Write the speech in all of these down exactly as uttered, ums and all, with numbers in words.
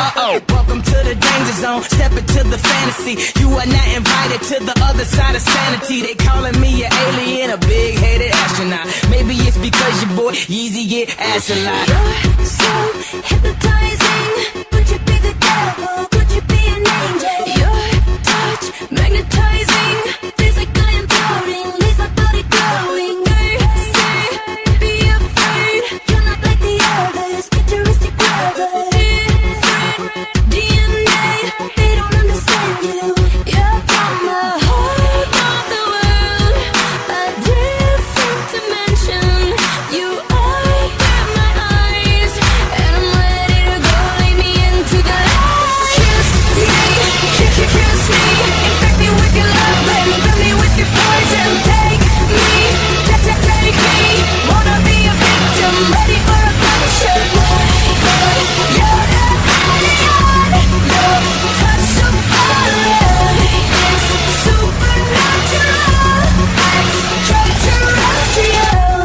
Uh-oh. Welcome to the danger zone, step into the fantasy. You are not invited to the other side of sanity. They calling me an alien, a big-headed astronaut. Maybe it's because your boy Yeezy get ass a lot. You're so hypnotizing. Could you be the devil? Could you be an angel? Your touch magnetizing. Feels like I am floating, leaves my body glowing. They say, be afraid. You're not like the others. Futuristic lovers. Different D N A. They don't understand you. You're from a whole other world, a different dimension. You open my eyes, and I'm ready to go. Lead me into the light. Kiss me, kiss, kiss me. Infect me with your love, baby. Fill me with your poison. Take me, take, take, take me. Wanna be a victim, ready for a puncher. You're an alien. Your touch so foreign. It's supernatural, extraterrestrial.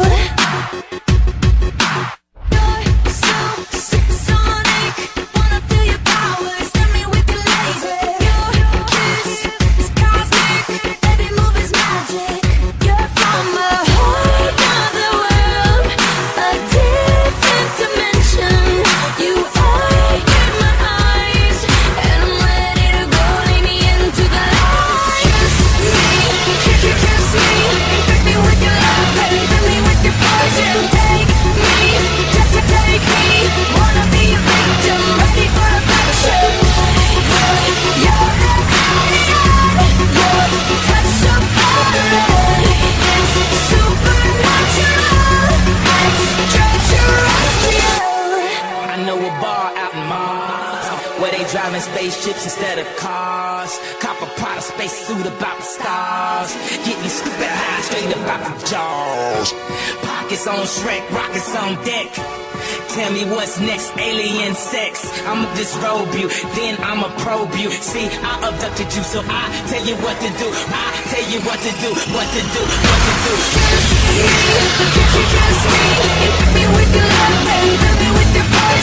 You're so supersonic. Wanna feel your powers. Stab me with your laser. Your kiss is cosmic. Every move is magic. You're from a whole other world, a different dimension. You open my eyes, and I'm ready to go. Lead me into the light. Kiss me, kiss, kiss me. Infect me with your love, baby. Fill me with your poison. Take me, take, take, take me. Wanna be a victim, ready for a puncher. You're an alien. Your touch so foreign. It's supernatural, extraterrestrial. I know a bar out in Mars where they driving spaceships instead of cars. Cop a Prada space suit about the stars. Getting stupid high straight about the jaws. Pockets on Shrek, rockets on deck. Tell me what's next, alien sex. I'ma disrobe you, then I'ma probe you. See, I abducted you, so I tell you what to do. I tell you what to do, what to do, what to do. Kiss me, kiss, kiss me. Infect me with your love, baby. Fill me with your poison.